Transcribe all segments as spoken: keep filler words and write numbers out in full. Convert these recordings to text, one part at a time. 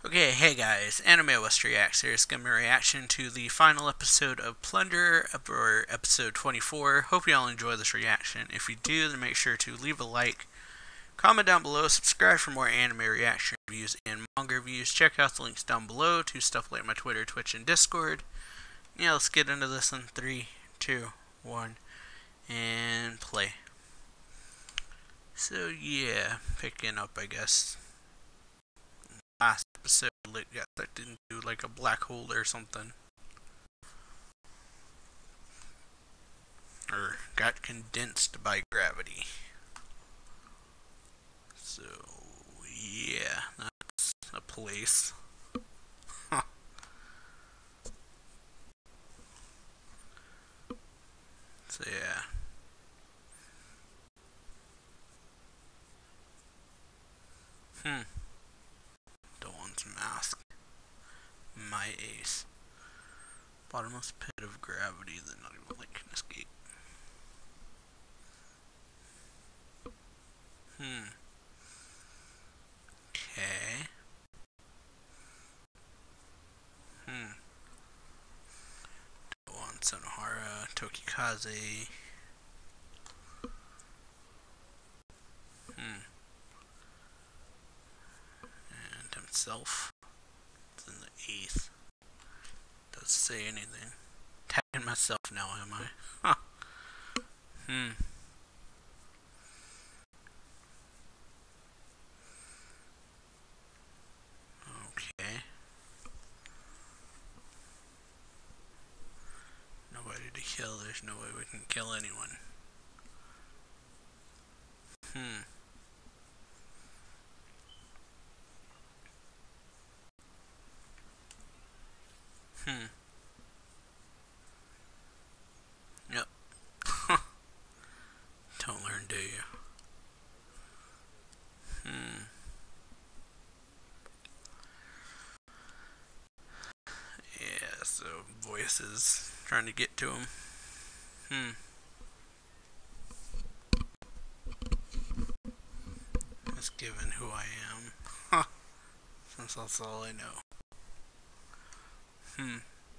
Okay, hey guys, Anime West Reacts here. It's gonna be a reaction to the final episode of Plunder, or episode twenty-four. Hope you all enjoy this reaction. If you do, then make sure to leave a like, comment down below, subscribe for more anime reaction reviews and manga reviews. Check out the links down below to stuff like my Twitter, Twitch, and Discord. Yeah, let's get into this in three, two, one, and play. So yeah, picking up, I guess. Last episode got sucked into like a black hole or something, or got condensed by gravity. So yeah, that's a place. Huh. So yeah. Hmm. Dawn's mask. My ace. Bottomless pit of gravity that not even like can escape. Hmm. Okay. Hmm. Dawn Sonohara, Tokikaze. Hmm. And himself. It's in the eighth. Doesn't say anything. Tagging myself now, am I? Huh. Hmm. Okay. Nobody to kill. There's no way we can kill anyone. Hmm. Hmm. Yep. Don't learn, do you? Hmm. Yeah, so voices trying to get to him. Hmm. Just given who I am. Huh. Since that's all I know. Hmm.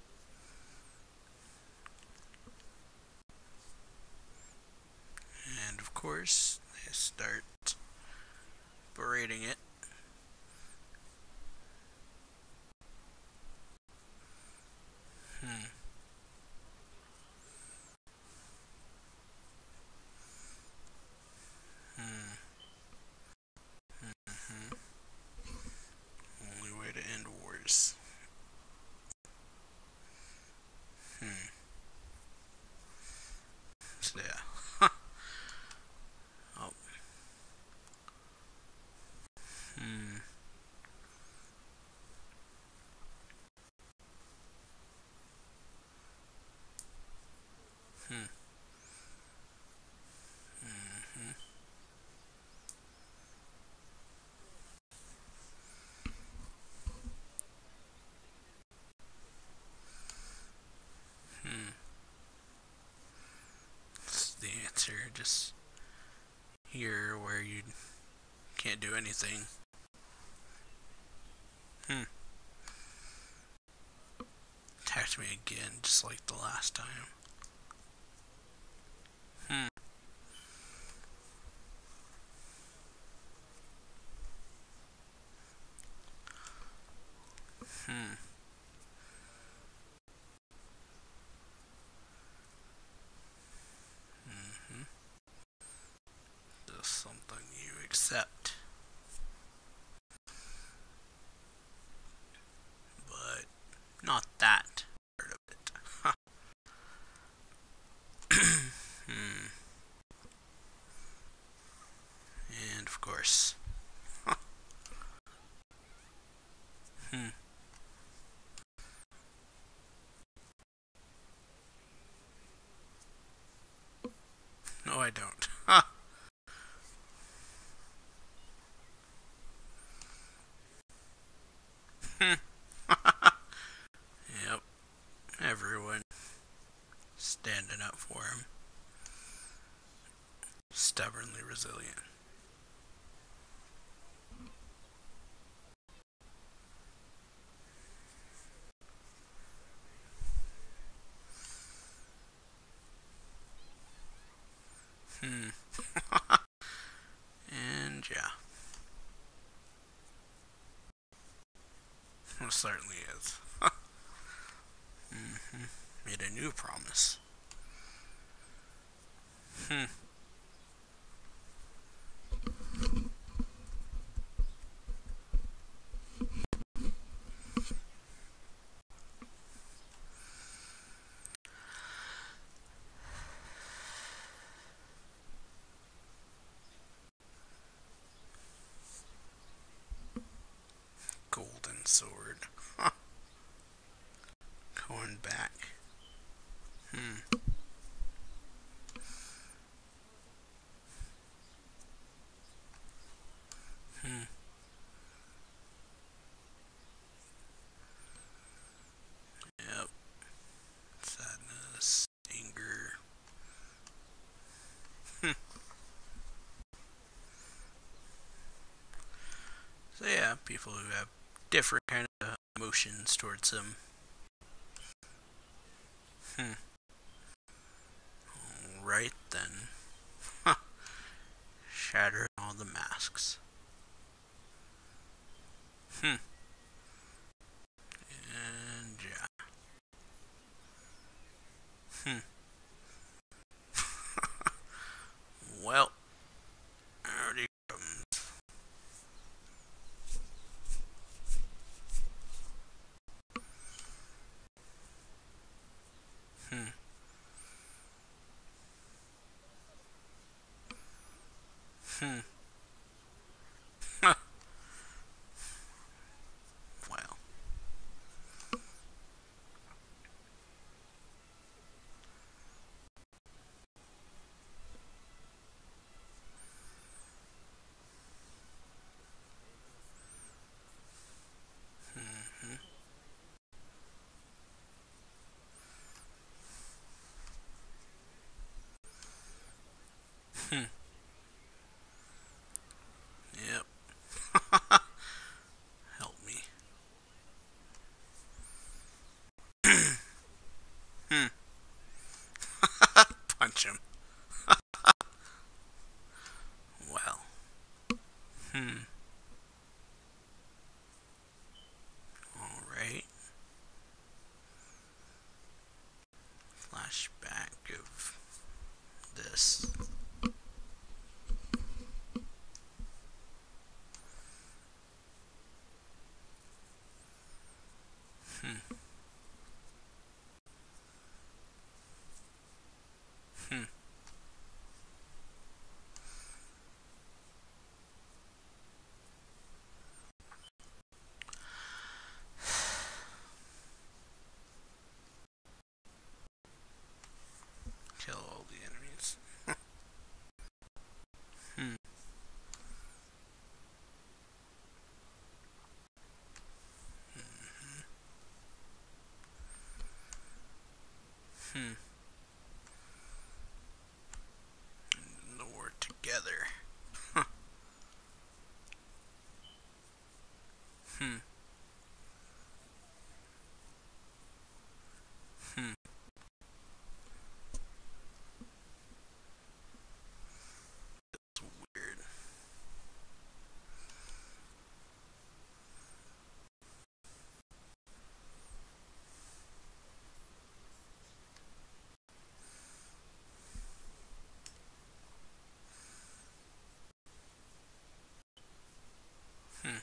And of course, they start berating it. Hmm. Hmm. Hmm. Only way to end wars. Hmm. So yeah. Huh. Oh. Hmm. Hmm. Hmm. Hmm. That's the answer. Just here where you can't do anything. Hmm. Attacked me again, just like the last time. Hmm. Hmm. Mm-hmm. Just something you accept. But not that part of it. Huh. Hmm. And of course. Huh. Hmm. No, I don't. Huh. Hmm. Yep. Everyone standing up for him. Stubbornly resilient. most certainly is. hmm Made a new promise. Hmm. Golden sword. Huh. Going back. Hmm. Hmm. Yep. Sadness. Anger. Hmm. So yeah, people who have different kind of emotions towards him. Hmm. Right then. Huh. Shatter all the masks. Hmm. And yeah. Hmm. Well, there he comes. Hmm. Hmm. Well. Hmm. Hmm. Yep. Help me. Hmm. Punch him. Well. Hmm. Alright. Flashback of this. Hmm. Hmm. Kill all the enemies. Hmm. Hmm. And the war together. Hmm. Hmm. It's weird. Hmm.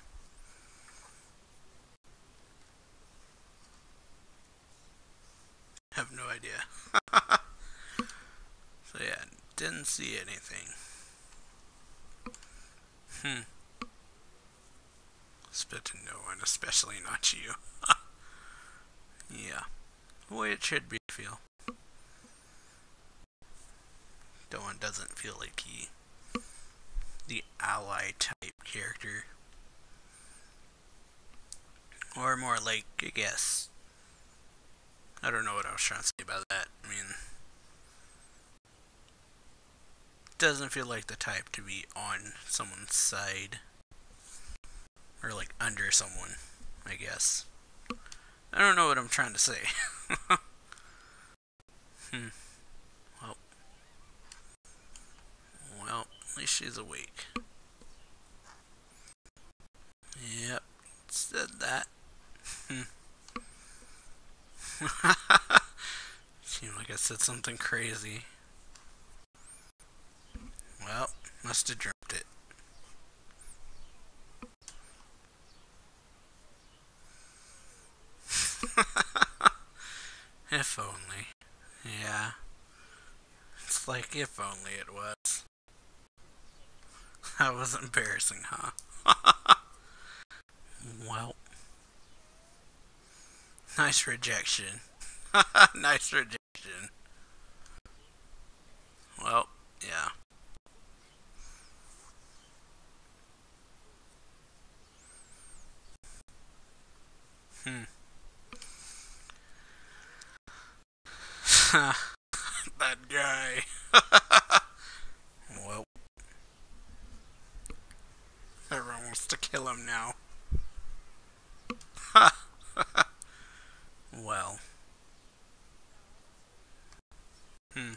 Have no idea. So yeah, didn't see anything. Hmm. Spit to no one, especially not you. Yeah. The way it should be feel. Doan doesn't feel like he the ally type character. Or more like, I guess. I don't know what I was trying to say about that. I mean, doesn't feel like the type to be on someone's side. Or like under someone, I guess. I don't know what I'm trying to say. hmm. Well, well, at least she's awake. Yep, said that. Hmm. Seemed like I said something crazy. Well, must have dreamt it. If only. Yeah. It's like if only it was. That was embarrassing, huh? Well. Nice rejection. Nice rejection. Well, yeah. Hmm. That guy. Well, everyone wants to kill him now. Well. Hmm.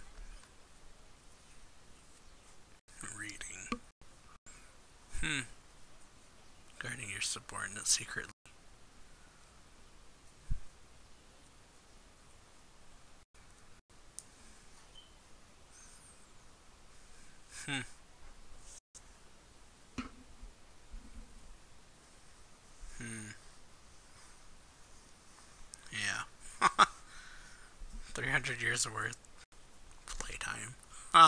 Reading. Hmm. Guarding your subordinate secretly. Hmm. Hmm. Yeah. three hundred years of worth playtime. Huh.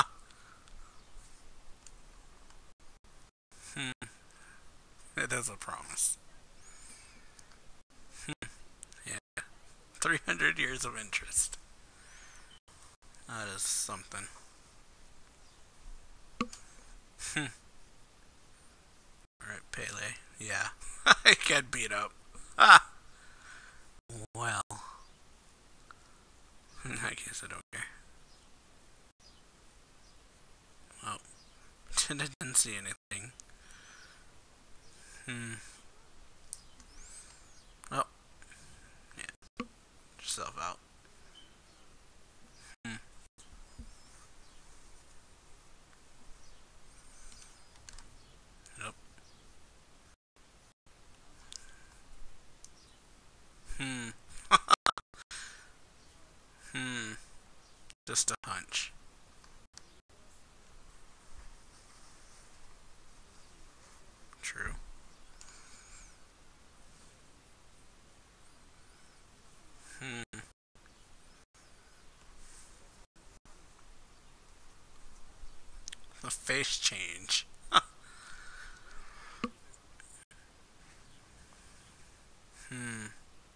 Hmm. It is a promise. Hmm. Yeah. three hundred years of interest. That is something. Hmm. Alright, Pele. Yeah. I get beat up. Ah. Well. I guess I don't care. Well. I didn't see anything. Hmm. Oh. Yeah. Yourself out. Hmm. Nope. Hmm. Hmm. Just a hunch. True. Hmm. The face change. Hmm.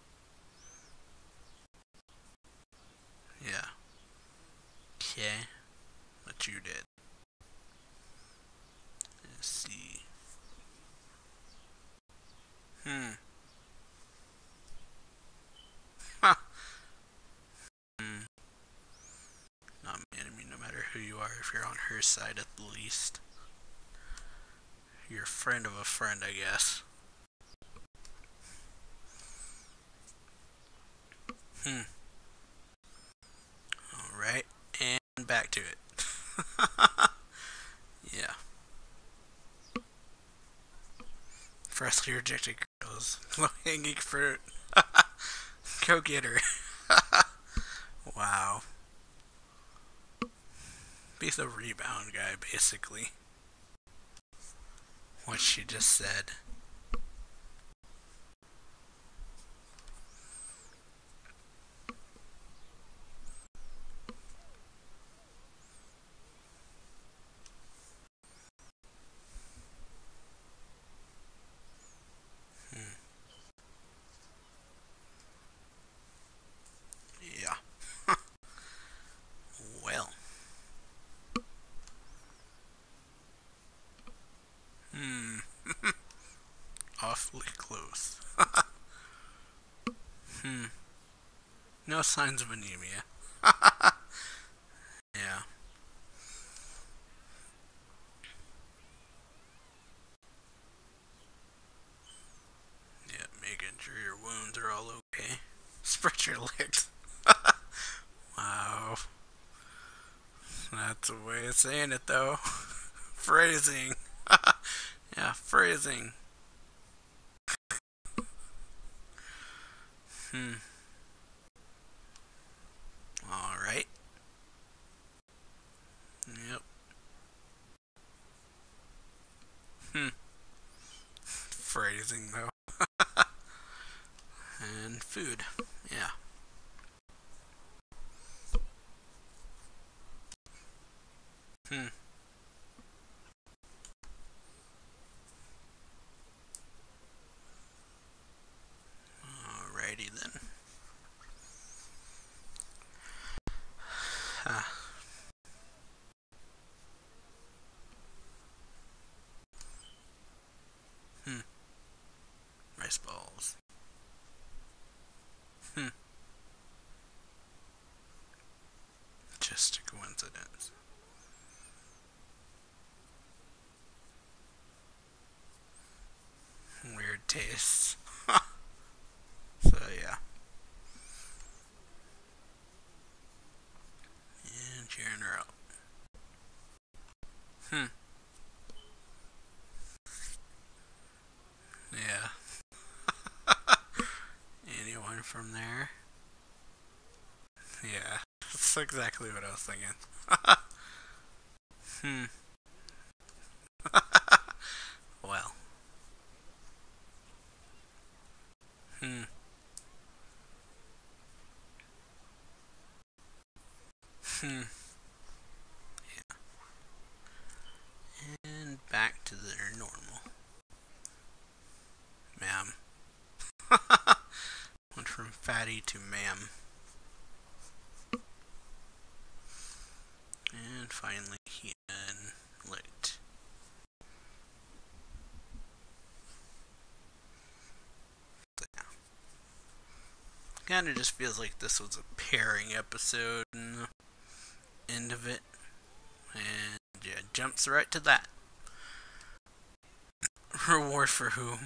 Yeah. Okay. What you did. Let's see. Hmm. Huh. Hmm. Not my enemy, no matter who you are, if you're on her side at the least. You're a friend of a friend, I guess. Hmm. Alright. And back to it. Yeah. Freshly rejected girls. Low hanging fruit. Go get her. Wow. Be the rebound guy, basically. What she just said. Hmm. Yeah. Well. Hmm. Awfully close. Hmm. No signs of anemia. Yeah. Yeah, making sure your wounds are all okay. Spread your legs. Wow. That's a way of saying it, though. Phrasing. Yeah, phrasing. And food. Yeah. Hmm. Alrighty then. Huh. Hmm. Rice balls. Hmm. Just a coincidence. Weird tastes. So yeah. And cheering her out. Hmm. Yeah. Anyone from there? Yeah. That's exactly what I was thinking. Hmm. Well. Hmm. Hmm. And back to their normal. Ma'am. Went from fatty to ma'am. And finally he licked. So, yeah. Kinda just feels like this was a pairing episode and the end of it. And yeah, jumps right to that. Reward for whom?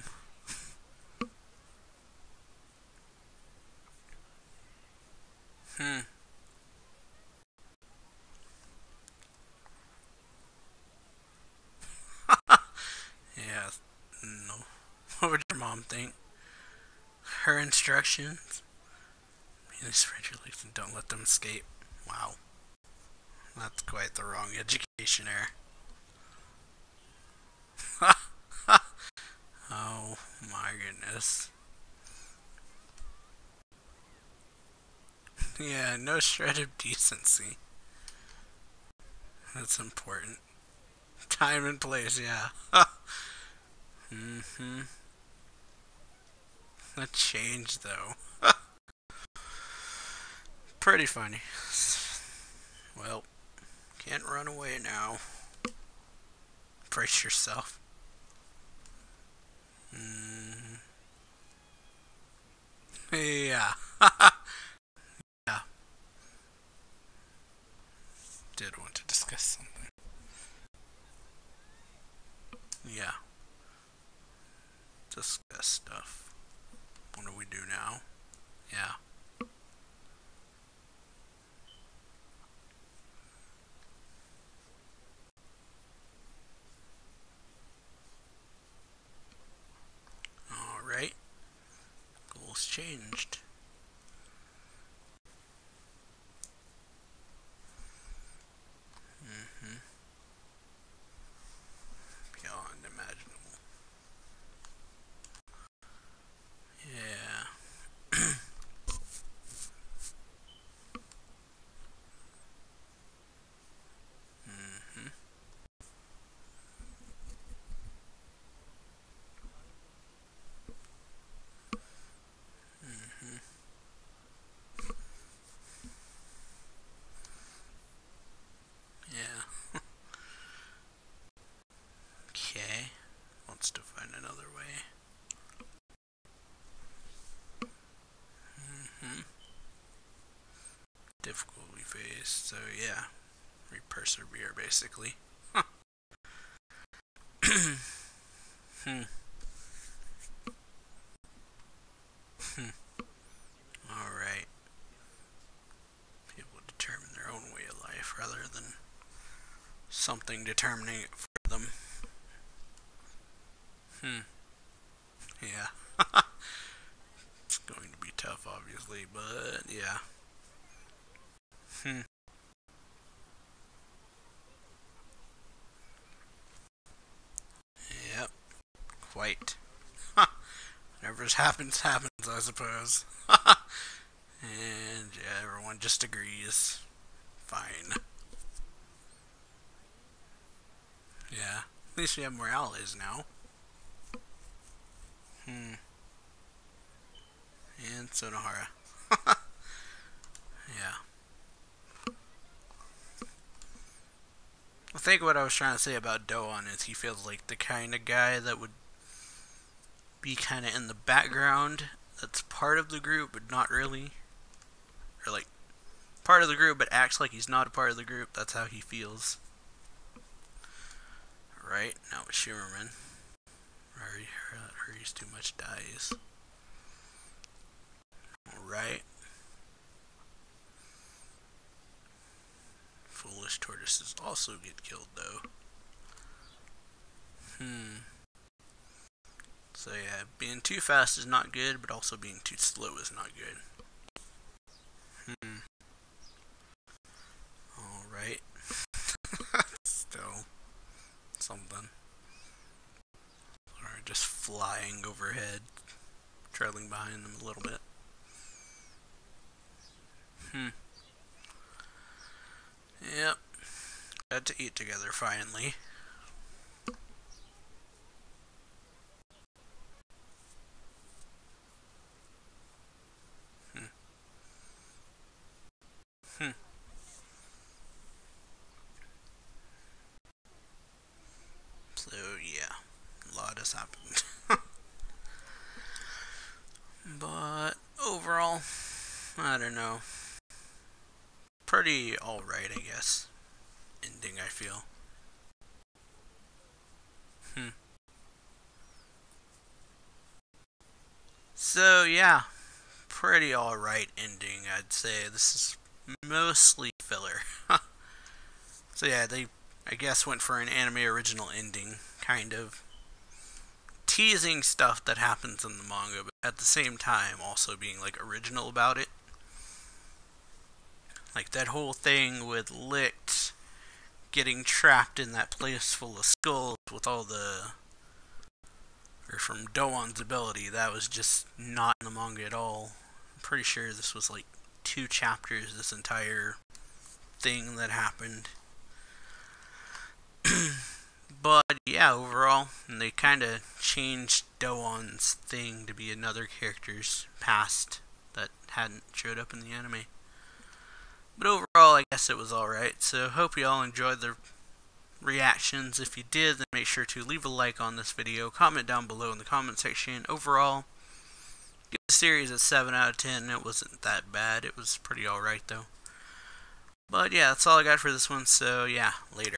Hmm. Yeah. No. What would your mom think? Her instructions? These Frederick and don't let them escape. Wow. That's quite the wrong education there. Oh my goodness. Yeah, no shred of decency. That's important. Time and place, yeah. Mm-hmm. That change, though. Pretty funny. Well, can't run away now. Brace yourself. Mm. Yeah. Yeah. Did want to discuss something. Yeah. Discuss stuff. What do we do now? Yeah. Alright. Goals changed. Mm-hmm. Beyond imaginable. Yeah. Mm-hmm. Mm-hmm. Yeah. Okay. Wants to find another way. Mm-hmm. Difficulty faced, so yeah. We persevere, basically. Huh. Hmm. Hmm. Alright. People determine their own way of life rather than something determining it for them. Hmm. Yeah. It's going to be tough, obviously, but yeah. Hmm. Yep. Quite. Huh. Whatever happens, happens, opinions, I suppose. And yeah, everyone just agrees. Fine. Yeah. At least we have more allies now. Hmm. And Sonohara. Yeah. I think what I was trying to say about Doan is he feels like the kind of guy that would be kind of in the background, that's part of the group but not really, or like part of the group but acts like he's not a part of the group. That's how he feels. Right, now with Shimmerman. Hurry, hurries too much dies. Alright. Foolish tortoises also get killed though. Hmm. So yeah, being too fast is not good, but also being too slow is not good. Hmm. Alright. Still something. Or just flying overhead, trailing behind them a little bit. Hmm. Yep. Got to eat together finally. Hmm. Hmm. So yeah, a lot has happened. But overall, I don't know. Pretty alright, I guess. Ending, I feel. Hmm. So yeah, pretty alright ending, I'd say. This is mostly filler. So yeah, they, I guess, went for an anime original ending, kind of teasing stuff that happens in the manga, but at the same time also being like original about it. Like that whole thing with Licht getting trapped in that place full of skulls with all the, or from Doan's ability, that was just not in the manga at all. I'm pretty sure this was like two chapters, this entire thing that happened. But yeah, overall, they kind of changed Doan's thing to be another character's past that hadn't showed up in the anime. But overall, I guess it was alright. So hope you all enjoyed the reactions. If you did, then make sure to leave a like on this video, comment down below in the comment section. Overall, give the series a seven out of ten. It wasn't that bad. It was pretty alright though. But yeah, that's all I got for this one. So yeah, later.